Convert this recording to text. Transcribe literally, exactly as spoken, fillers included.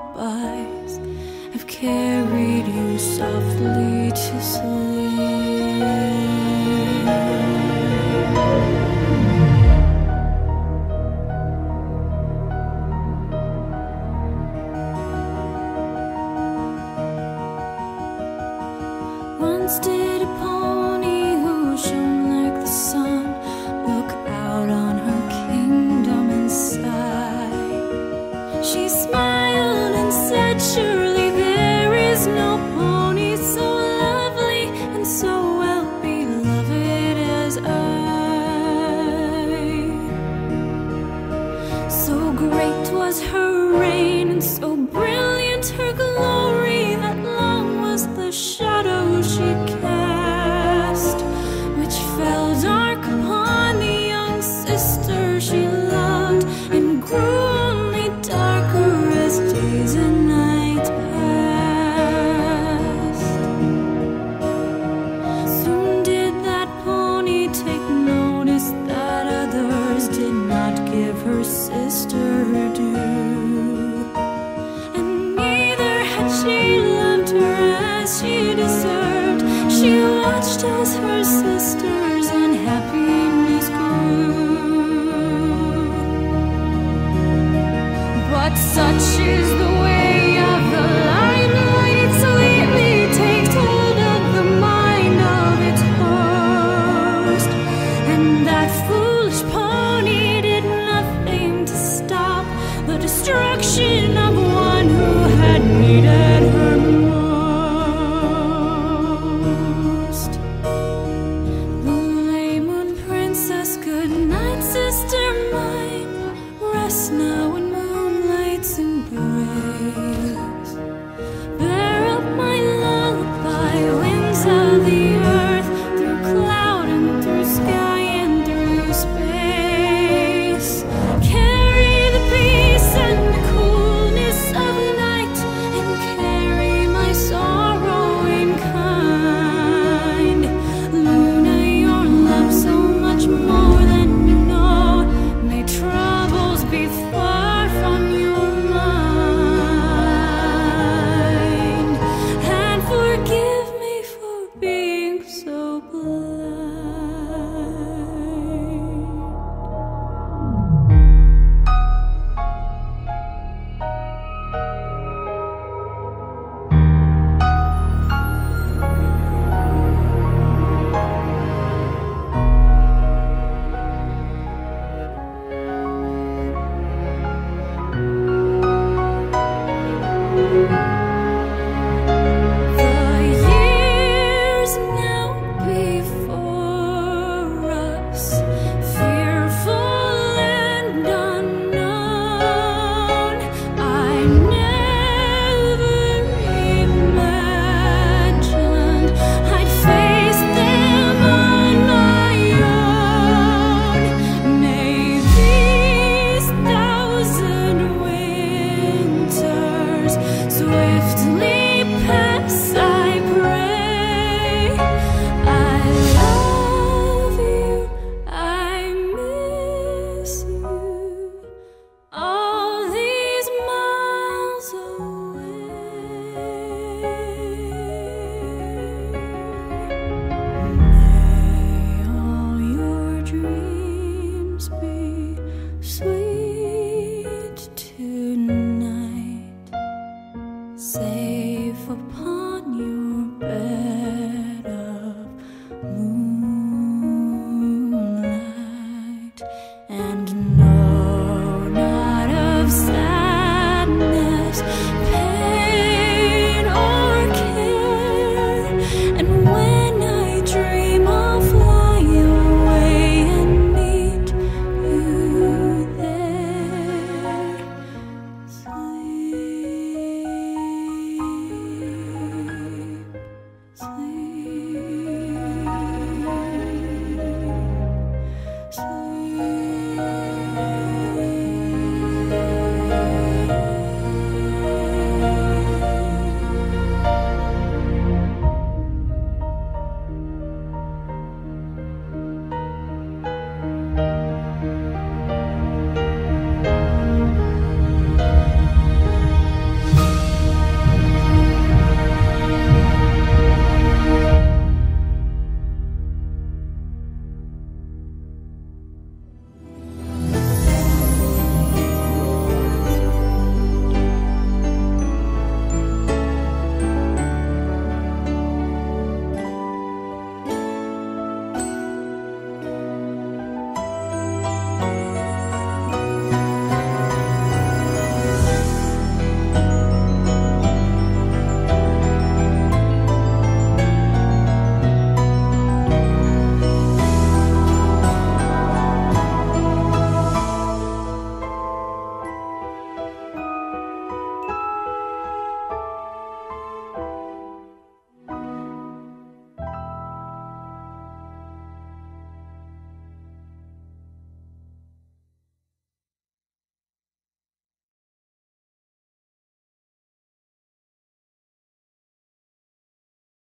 lullabies have carried you softly to sleep. Once did a pony who shone like the sun look out on her kingdom and sigh. She smiled and said, surely there is no pony so lovely and so well beloved as I. So great was her reign and so brilliant her glory that long was the shadow she cast, which fell dark upon the young sister she loved, and grew only darker as days and night passed. Soon did that pony take notice that others did not give her sister her due, and neither had she loved her as she deserved. She watched as her sister's unhappiness grew. But such is the